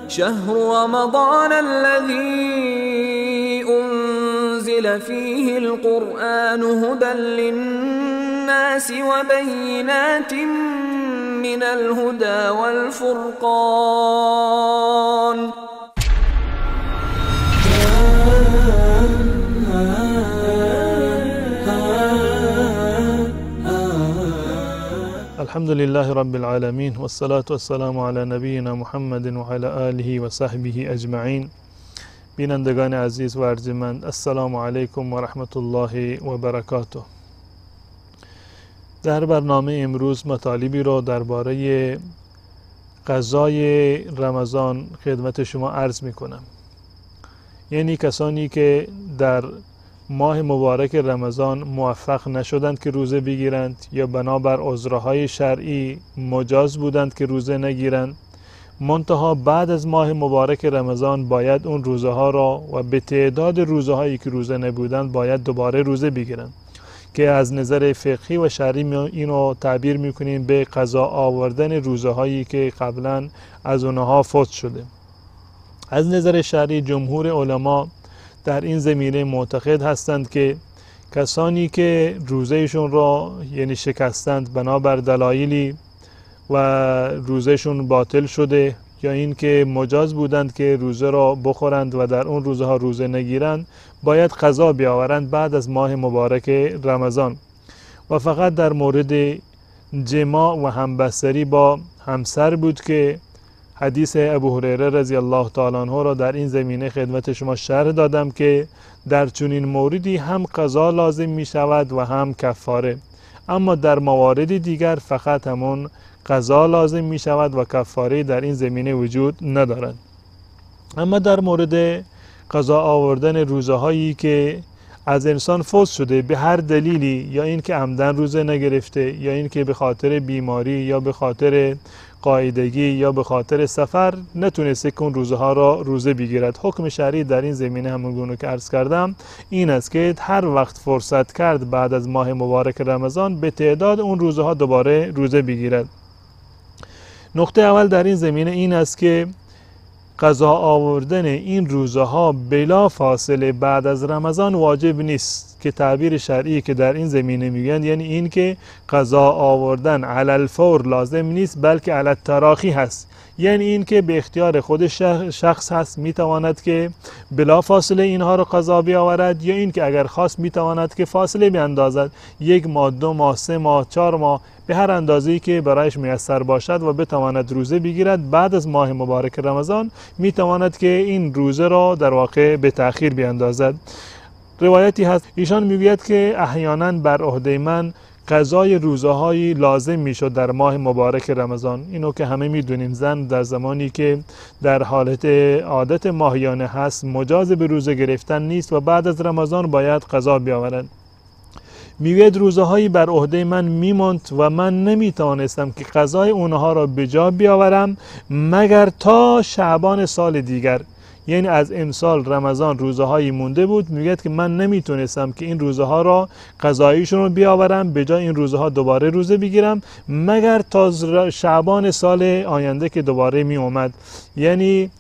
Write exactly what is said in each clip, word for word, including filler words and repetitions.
شهر رمضان الذي أنزل فيه القرآن هدى للناس وبينات من الهدى والفرقان. الحمد لله رب العالمين والصلاة والسلام على نبینا محمد و علی آله و صحبه اجمعین. بینندگان عزیز و ارجمند، السلام علیکم و رحمت الله و برکاته. در برنامه امروز مطالبی را درباره قضای رمضان خدمت شما عرض می کنم. یعنی کسانی که در ماه مبارک رمضان موفق نشدند که روزه بگیرند یا بنابر عذرهای شرعی مجاز بودند که روزه نگیرند، منتها بعد از ماه مبارک رمضان باید اون روزه ها را و به تعداد روزه هایی که روزه نبودند باید دوباره روزه بگیرند که از نظر فقهی و شرعی اینو تعبیر میکنیم به قضا آوردن روزه هایی که قبلا از اونها فوت شده. از نظر شرعی جمهور علما در این زمینه معتقد هستند که کسانی که روزهشون را یعنی شکستند بنابر دلایلی و روزهشون باطل شده یا این که مجاز بودند که روزه را بخورند و در اون روزها روزه نگیرند، باید قضا بیاورند بعد از ماه مبارک رمضان. و فقط در مورد جماع و همبستری با همسر بود که حدیث ابو هریره رضی الله تعالی عنه را در این زمینه خدمت شما شرح دادم که در چنین موردی هم قضا لازم می شود و هم کفاره، اما در موارد دیگر فقط همون قضا لازم می شود و کفاره در این زمینه وجود ندارد. اما در مورد قضا آوردن روزه هایی که از انسان فوت شده به هر دلیلی، یا این که عمدن روزه نگرفته یا این که به خاطر بیماری یا به خاطر قاعدگی یا به خاطر سفر نتونسته که اون روزه ها را روزه بگیرد، حکم شرعی در این زمینه همونگونه که عرض کردم این است که هر وقت فرصت کرد بعد از ماه مبارک رمضان به تعداد اون روزه ها دوباره روزه بگیرد. نقطه اول در این زمینه این است که قضا آوردن این روزه ها بلا فاصله بعد از رمضان واجب نیست، که تعبیر شرعی که در این زمینه میگن یعنی این که قضا آوردن علی الفور لازم نیست بلکه علی التراخی هست، یعنی این که به اختیار خود شخص هست میتواند که بلا فاصله اینها رو قضا بیاورد، یا این که اگر خواست میتواند که فاصله بیاندازد، یک ماه، دو ماه، سه ماه، چهار ماه، به هر اندازه‌ای که برایش میسر باشد و بتواند روزه بگیرد بعد از ماه مبارک رمضان میتواند که این روزه را در واقع به تأخیر بیاندازد. روایتی هست ایشان میگوید که احیانا بر عهده من قضای روزه هایی لازم میشد در ماه مبارک رمضان. اینو که همه میدونیم زن در زمانی که در حالت عادت ماهیانه هست مجاز به روزه گرفتن نیست و بعد از رمضان باید قضا بیاورد. میگوید روزه هایی بر عهده من میماند و من نمیتوانستم که قضای اونها را به جا بیاورم مگر تا شعبان سال دیگر، یعنی از امسال رمضان روزه هایی مونده بود، میگوید که من نمیتونستم که این روزه ها را قضاییشون رو بیاورم به جای این روزه ها دوباره روزه بگیرم مگر تا شعبان سال آینده که دوباره می اومد. یعنی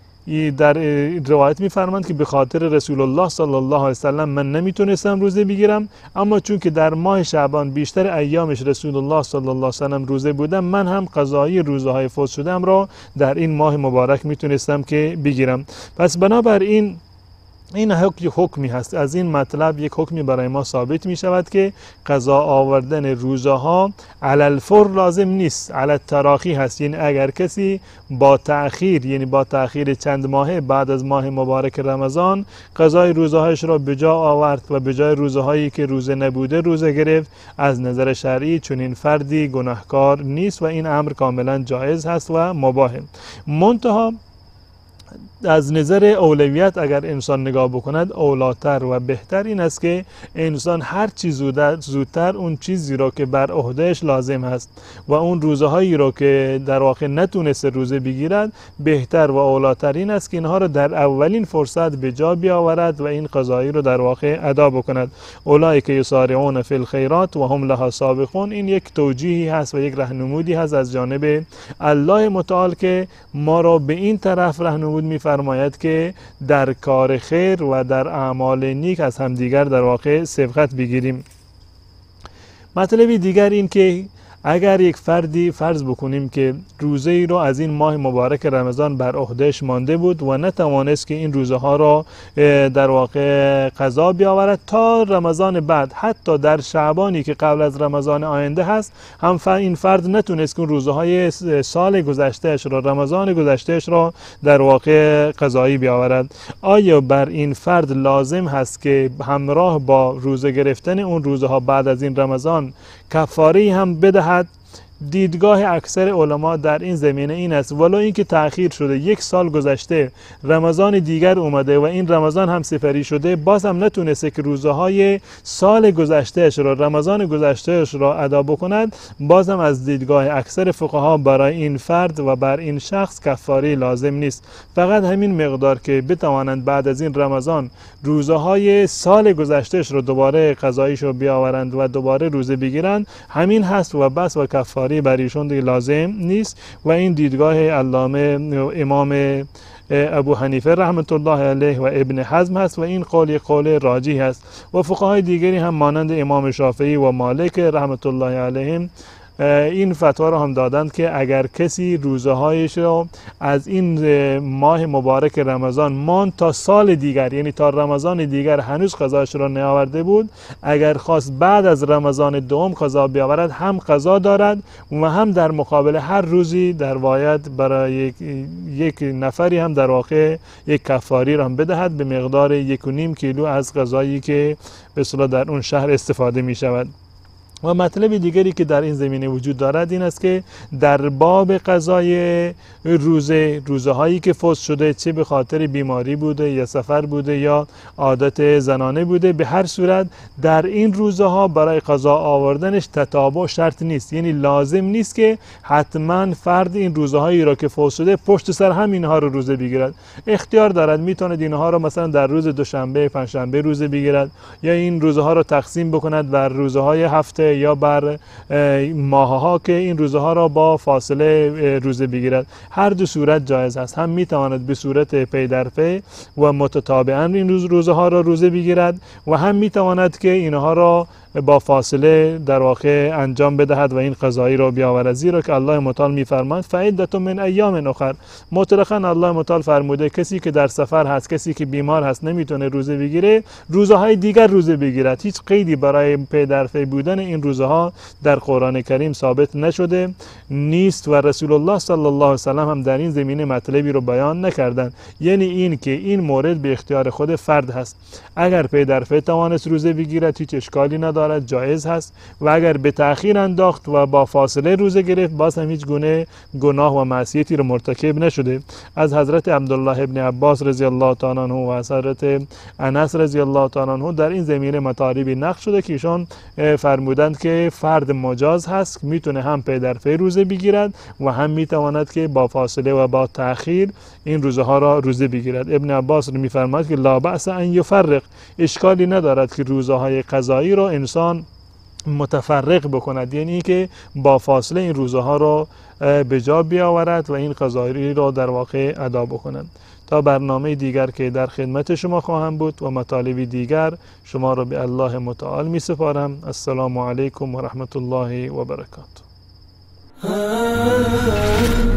در روایت میفرمایند که به خاطر رسول الله صلی الله علیه وسلم من نمیتونستم روزه بگیرم، اما چون که در ماه شعبان بیشتر ایامش رسول الله صلی الله علیه وسلم روزه بودم، من هم قضایی روزه های فوت شدم را در این ماه مبارک میتونستم که بگیرم. پس بنابراین این حکمی هست. از این مطلب یک حکمی برای ما ثابت می شود که قضا آوردن روزه ها علی الفور لازم نیست، علی التراخی هست. یعنی اگر کسی با تأخیر، یعنی با تأخیر چند ماهه بعد از ماه مبارک رمضان قضای روزه هایش را به جا آورد و به جای روزه هایی که روزه نبوده روزه گرفت، از نظر شرعی چنین فردی گناهکار نیست و این امر کاملا جایز هست و مباح. منتها از نظر اولویت اگر انسان نگاه بکند اولاتر و بهتر این است که انسان هر چی زودتر اون چیزی را که بر عهدهش لازم هست و اون روزهایی را که در واقع نتونسته روزه بگیرد بهتر و اولاتر این است که اینها را در اولین فرصت به جا بیاورد و این قضایی رو در واقع ادا بکند. اولئک یسارعون فی الخیرات و هم لها سابقون. این یک توجیهی هست و یک راهنمودی هست از جانب الله متعال که ما را به این طرف راهنمود می‌فرماید که در کار خیر و در اعمال نیک از همدیگر در واقع سبقت بگیریم. مطلبی دیگر این که اگر یک فردی فرض بکنیم که روزه ای رو از این ماه مبارک رمضان بر عهدهش مانده بود و نتوانست که این روزه ها را در واقع قضا بیاورد تا رمضان بعد، حتی در شعبانی که قبل از رمضان آینده هست هم این فرد نتونست که اون روزه های سال گذشتهش را، رمضان گذشتهش را در واقع قضایی بیاورد، آیا بر این فرد لازم هست که همراه با روزه گرفتن اون روزه ها بعد از این رمضان کفاره هم بدهد؟ دیدگاه اکثر علما در این زمینه این است ولو اینکه تأخیر شده، یک سال گذشته، رمضان دیگر اومده و این رمضان هم سپری شده، باز هم نتونسته که روزه های سال گذشتهش را، رمضان گذشتهش را ادا بکند، باز هم از دیدگاه اکثر فقها برای این فرد و بر این شخص کفاره لازم نیست. فقط همین مقدار که بتوانند بعد از این رمضان روزه های سال گذشتهش را دوباره قضاییش رو بیاورند و دوباره روزه بگیرند، همین هست و بس و کفاره بر ایشون دیگه لازم نیست. و این دیدگاه علامه امام ابو حنیفه رحمت الله علیه و ابن حزم هست و این قول یک قول راجی هست و فقهای دیگری هم مانند امام شافعی و مالک رحمت الله علیهم این فتوا را هم دادند که اگر کسی روزه هایش را از این ماه مبارک رمضان ماند تا سال دیگر، یعنی تا رمضان دیگر هنوز قضاش را نیاورده بود، اگر خواست بعد از رمضان دوم قضا بیاورد هم قضا دارد و هم در مقابل هر روزی در باید برای یک, یک نفری هم در واقع یک کفاری را هم بدهد به مقدار یک و نیم کیلو از غذایی که به اصطلاح در اون شهر استفاده می شود. و مطلب دیگری که در این زمینه وجود دارد این است که در باب قضای روزه، روزه هایی که فوت شده چه به خاطر بیماری بوده یا سفر بوده یا عادت زنانه بوده، به هر صورت در این روزه ها برای قضا آوردنش تتابع شرط نیست، یعنی لازم نیست که حتما فرد این روزه هایی را که فوت شده پشت سر هم اینها رو روزه بگیرد. اختیار دارد، میتونه اینها را مثلا در روز دوشنبه، پنجشنبه روزه بگیرد یا این روزه ها را تقسیم بکند بر روزه های هفته یا بر ماه ها که این روزه ها را با فاصله روزه بگیرد. هر دو صورت جایز است، هم میتواند به صورت پی در پی و متتابعاً این روز روزه ها را روزه بگیرد و هم میتواند که اینها را با فاصله در واقع انجام بدهد و این قضایی را بیاورد، زیرا که الله متعال میفرماید فعدة من ایام اخر. مطلقاً الله متعال فرموده کسی که در سفر هست، کسی که بیمار هست نمیتونه روزه بگیره، روزه های دیگر روزه بگیرد. هیچ قیدی برای پی در پی بودن این روزه ها در قرآن کریم ثابت نشده نیست و رسول الله صلی الله علیه و سلم هم در این زمینه مطلبی رو بیان نکردند، یعنی این که این مورد به اختیار خود فرد هست. اگر پی در پی توانست روزه بگیرد هیچ اشکالی ندارد، جایز هست، و اگر به تأخیر انداخت و با فاصله روزه گرفت باز هم هیچ گونه گناه و معصیتی رو مرتکب نشده. از حضرت عبدالله ابن عباس رضی الله تعالی عنه و از حضرت انس رضی الله تعالی عنه در این زمینه مطالبی نقل شده که ایشان فرمودند که فرد مجاز هست، میتونه هم پی در پی روزه بگیرد و هم میتواند که با فاصله و با تأخیر این روزه ها را روزه بگیرد. ابن عباس میفرماید که لا بأس ان یفرق، اشکالی ندارد که روزه های قضایی را انسان متفرق بکند، یعنی که با فاصله این روزه ها را به جا بیاورد و این قضایی را در واقع ادا بکنند. تا برنامه دیگر که در خدمت شما خواهم بود و مطالبی دیگر، شما را به الله متعال می سپارم. السلام علیکم و رحمت الله و برکاته.